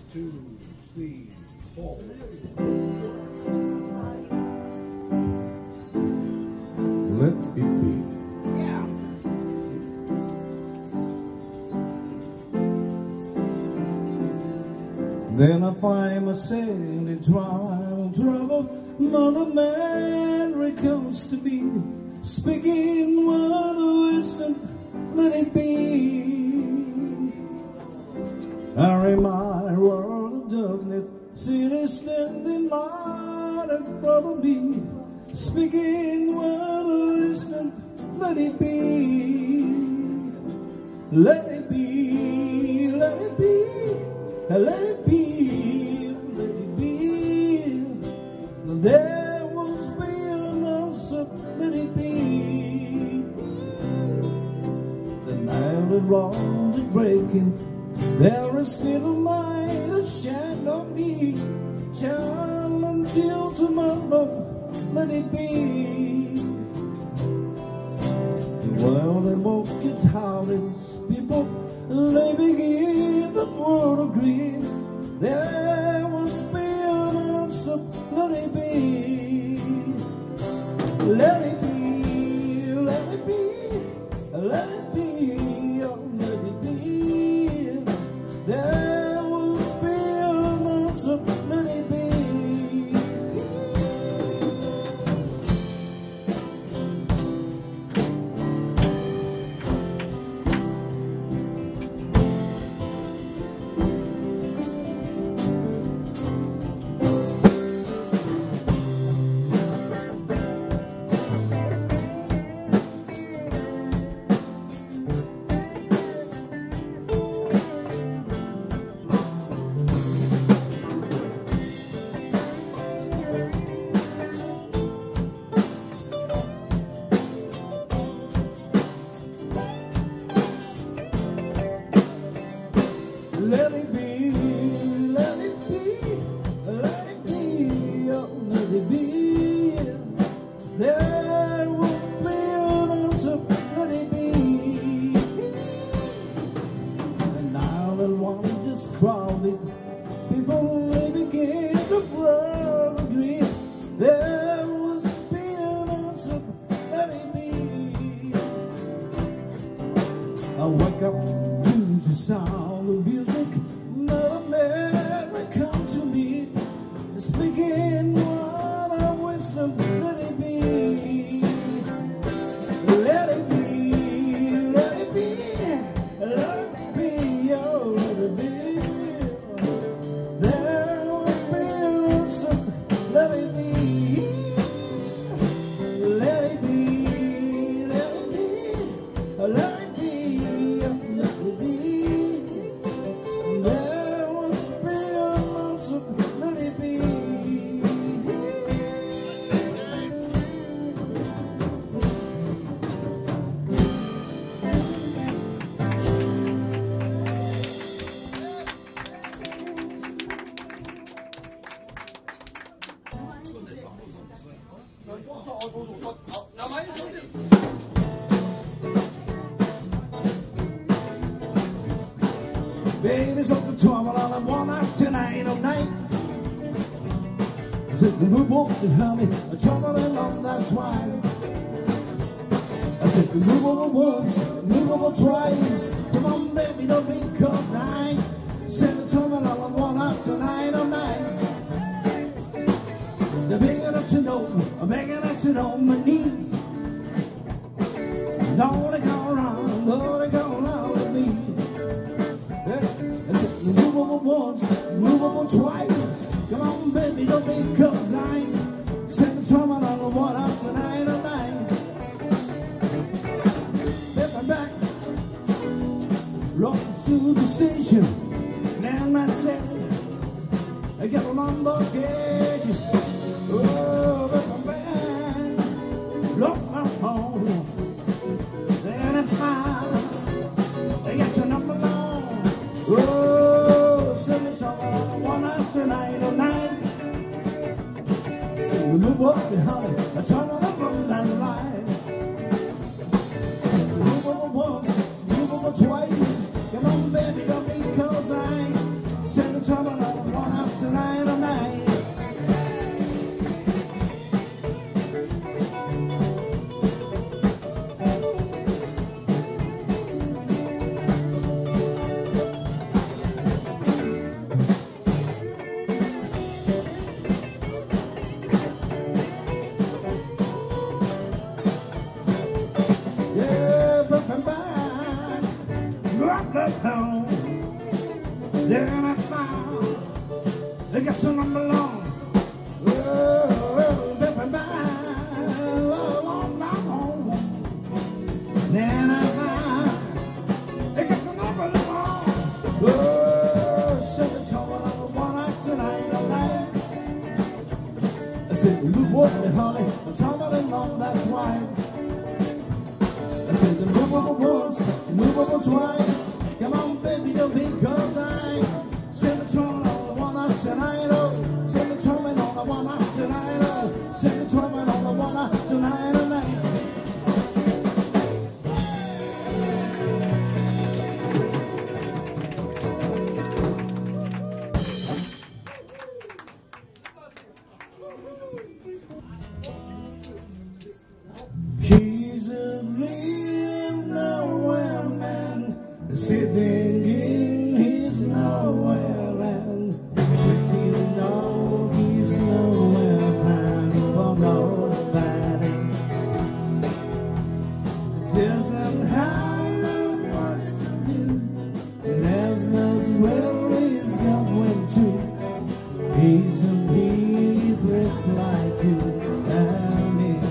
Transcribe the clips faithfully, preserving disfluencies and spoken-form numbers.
two, three, four. Let it be. Yeah. Then I find myself in trial and trouble. Mother Mary comes to me, speaking word of wisdom, let it be. I remind the world of darkness, city standing light in front of me, speaking word of wisdom, let it be. Let it be, let it be, let it be, let it be. There must be an answer, let it be. The night of wrong is breaking, there is still a light that shine on me. Shine until tomorrow, let it be. Well, the walk is hardest, people, they begin the world agree. There must be an answer, let it be. Let it be, let it be, let it be, oh, let it be. There must be an answer, let it be. Let it be, let it be, let it be, oh, let it be. There will be an answer, let it be. And now the world is crowded, people they begin to grow agree. There must be an answer, let it be. I wake up to the sound of music. Mother Mary come to me, speaking word of wisdom, let it be. Let it be, let it be, let it be, oh, let it be. There will be an answer, let it be. Let it be, let it be, let it be, oh, let it be. There must be an answer, let it be. Baby's up the trouble on the one night tonight of night. I said the move on to honey, a trouble in love, that's why. I said the move over once, move over twice. Come on baby, don't be caught tonight. Said the trouble on the one night tonight of night. They're big enough to know, I'm begging enough to know my needs. Don't they go around, don't they go around with me. Move over once, move over twice. Come on, baby, don't be cause I send the trouble on the one up tonight or night. Get my back, rock to the station. Then that's it. I get along the gauge. Oh, get my back, rock my home. Then if I get your number long. Oh, send me trouble one night tonight or night. So we move up behind it, I turn on the road and ride. So we move over once, move over twice. Come on, baby, don't be cause I send me trouble on the one up tonight tonight. Home. Then I found they got someone belong. Oh, baby, along my home. Then I found they got someone belong. Oh, send it home along the one night tonight, all night. I said, move over me, honey, I'm tumbling along, that's why. I said, move over once, move over twice. Come on, baby, don't be cause I send the trumpet on the one up tonight, oh. Send the trumpet on the one up tonight, oh. Send the trumpet on the one up tonight, tonight. He's a real nowhere man, sitting in his nowhere land. If you know he's nowhere man for nobody, doesn't have no wants to do, there's knows where he's going to. He's a people like you and me.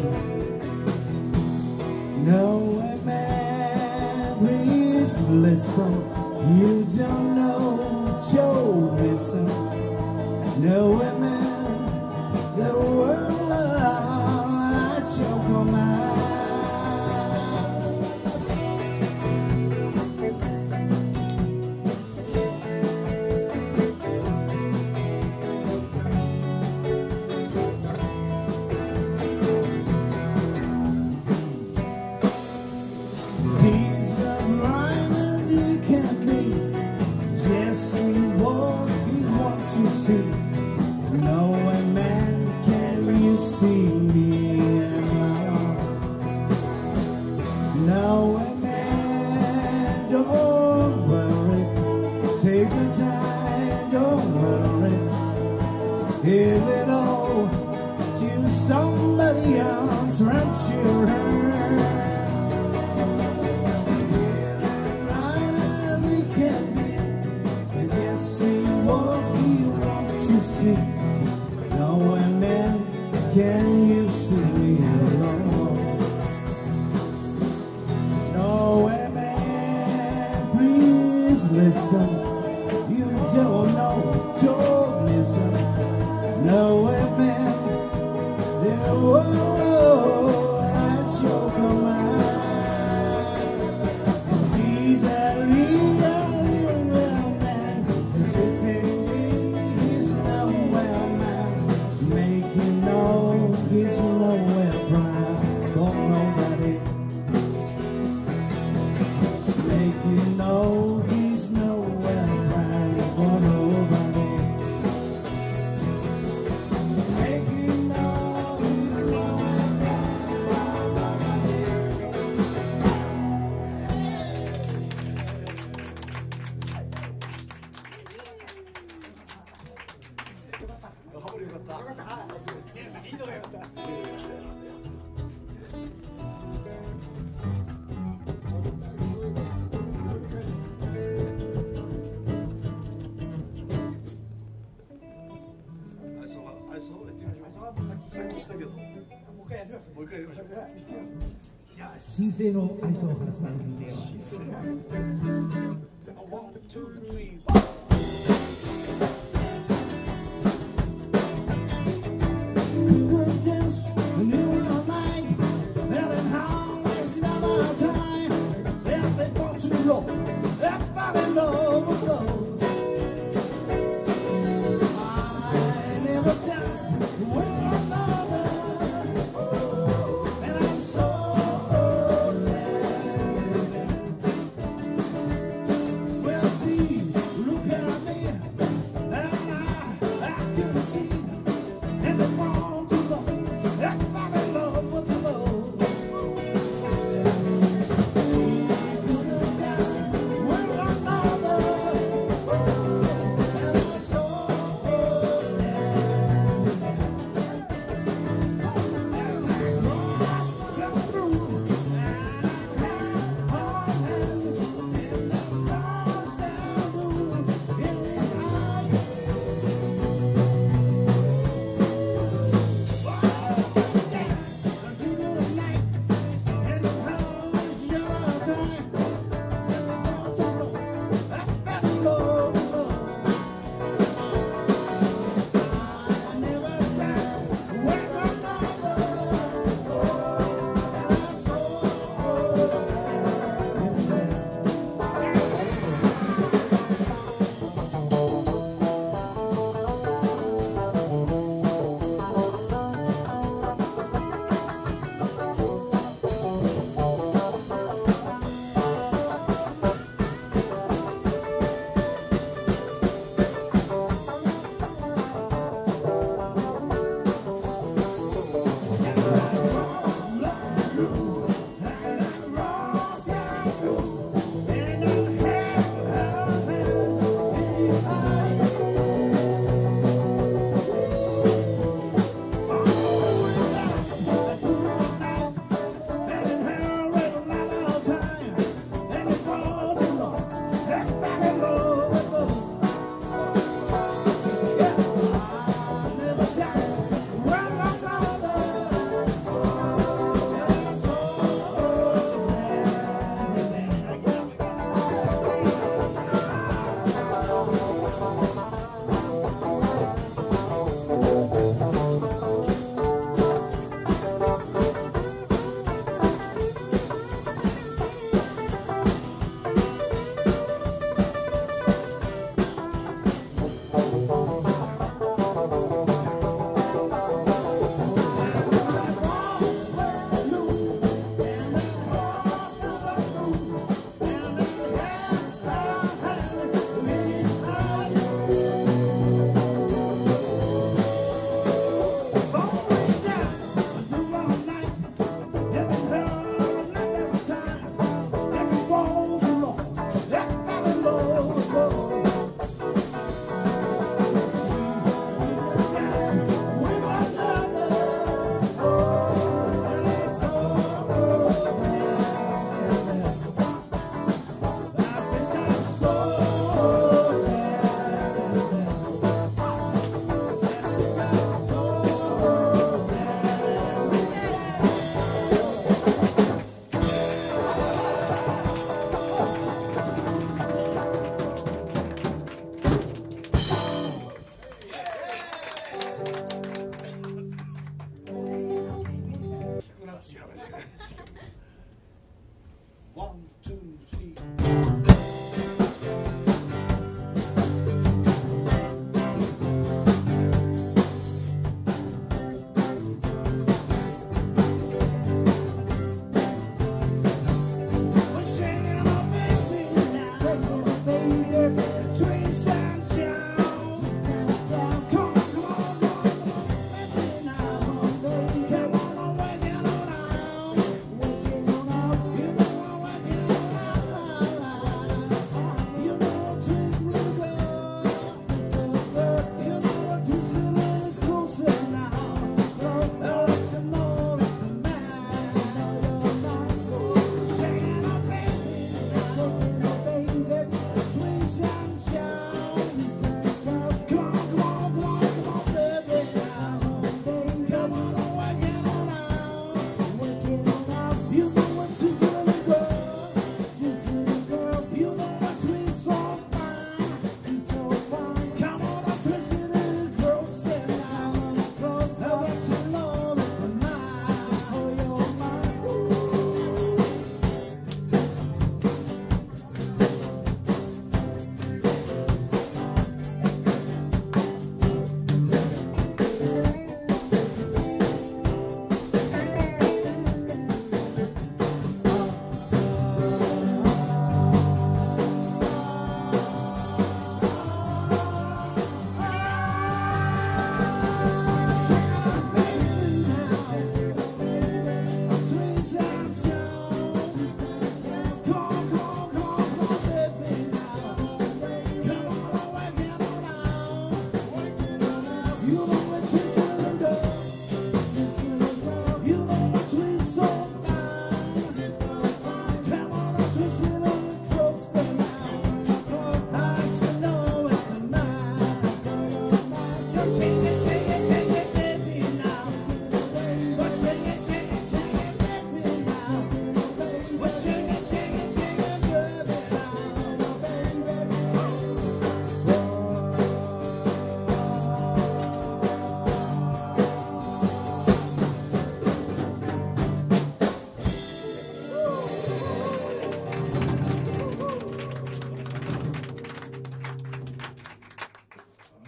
No man, please listen. You don't know, Joe, listen. No women, the world love, I choke on mine. He's the blind as he can be, just see what he wants to see. No way, man, can you see me alone? No way, man, don't worry. Take your time, don't worry. Give it all to somebody else, wrap your hand. No man, can you see me alone? No man, please listen. You don't know, don't listen. No man, there will know that you'll come out. He's a real, real man, sitting in his nowhere man. Make you know he's nowhere blind for nobody. Make you know he's nowhere blind for nobody. Make you know he's nowhere blind for nobody. さっきしたけど、もう一回やります。もう一回やりましょう。 いや、新生の愛想を話されるんで。 One, two, three, four. Couldn't dance when you were like that, and how much other time that they want to roll. I fell in love with love. I never danced with another, and I'm so sad. Well, see, look at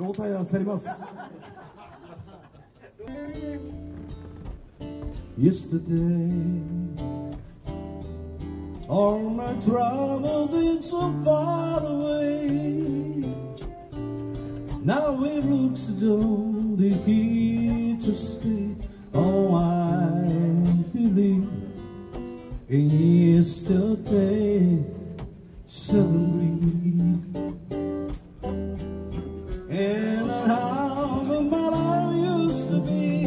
老体は去ります。Yesterday, all my troubles been so far away. Now it looks as though they're here to stay. Oh, I believe in yesterday, suddenly, and how the man I used to be.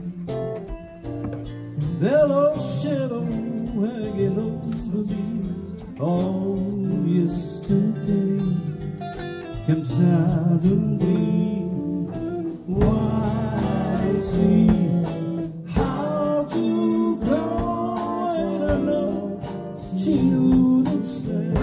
That old shadow hanging over me. Oh, yesterday came suddenly. Why see how to go? I don't know. She wouldn't say.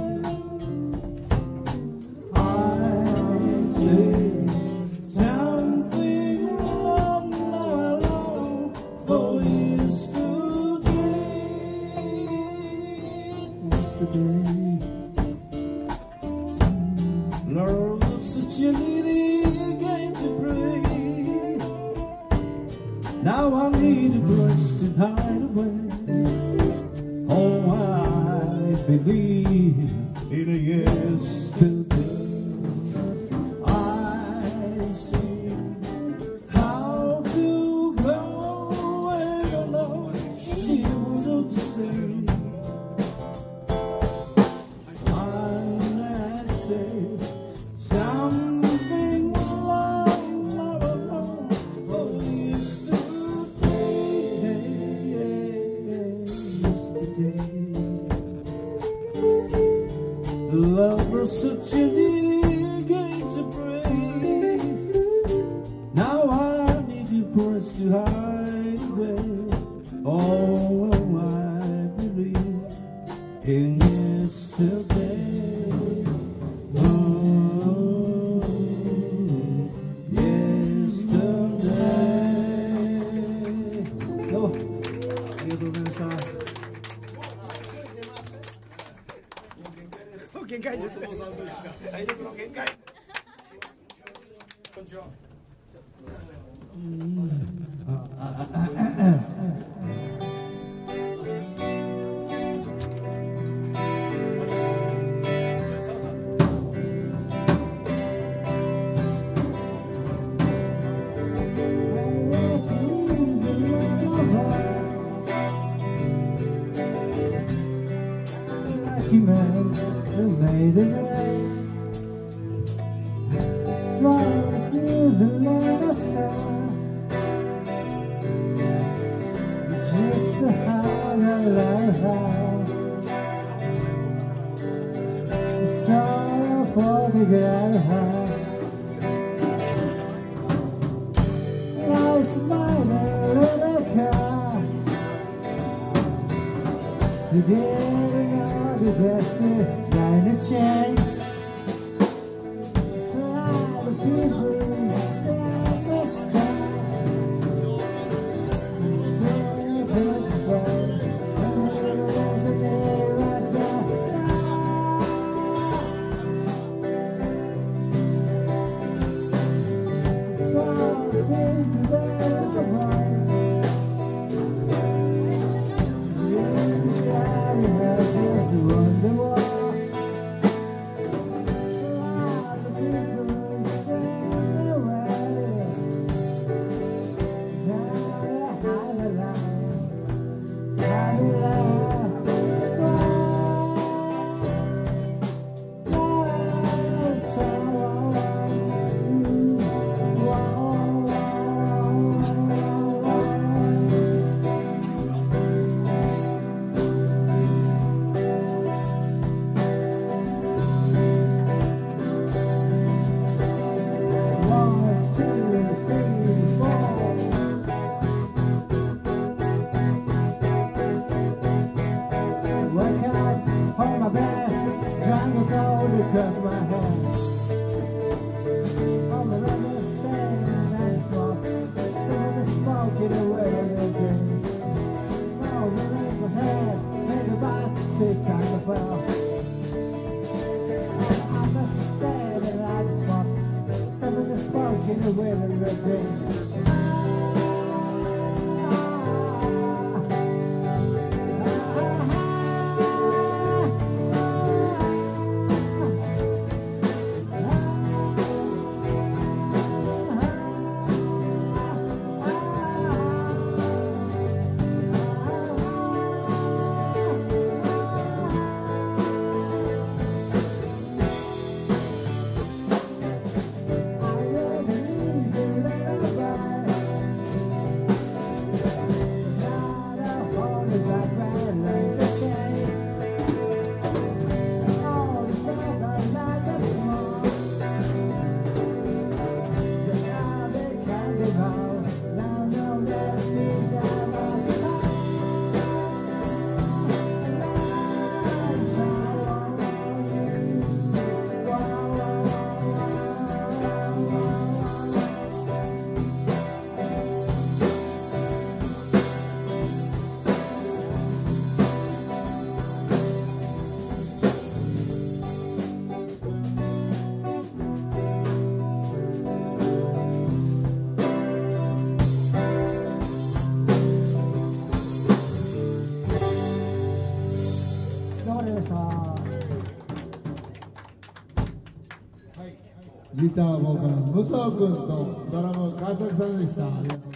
I say something wrong now alone for yesterday. Yesterday, Lord, such a needy game to pray. Now I need a place to hide away. Oh, I believe in a yesterday. I see how to go and alone she wouldn't say. I say something wrong now alone for yesterday. Yesterday, love was such a needy game to pray. Now I need you pressed to hide away. Oh, I believe in yesterday. Oh, yesterday. どうもありがとうございました。 限界ですね。体力の限界。こんにちは。 Lucky man who made it rain. Salt is another sound. Just a higher love. So for the girl. I smile in a car. Getting out the destiny, line to change. Try to people stand the stand. So you can't fall. And the rest of the rest of something to bear mind. Just wonder why taking away everything. ギターボーカル武藤君とドラム川崎さんでした。ありがとうございます。